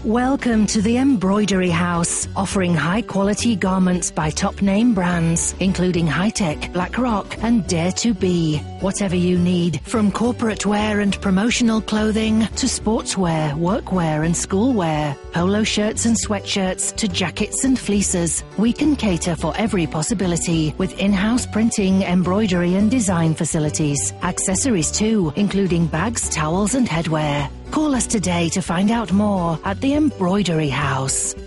Welcome to the Embroidery House, offering high-quality garments by top-name brands, including High-Tech, Blackrock, and Dare to Be. Whatever you need, from corporate wear and promotional clothing to sportswear, workwear, and schoolwear, polo shirts and sweatshirts to jackets and fleeces, we can cater for every possibility with in-house printing, embroidery, and design facilities. Accessories too, including bags, towels, and headwear. Call us today to find out more at the Embroidery House.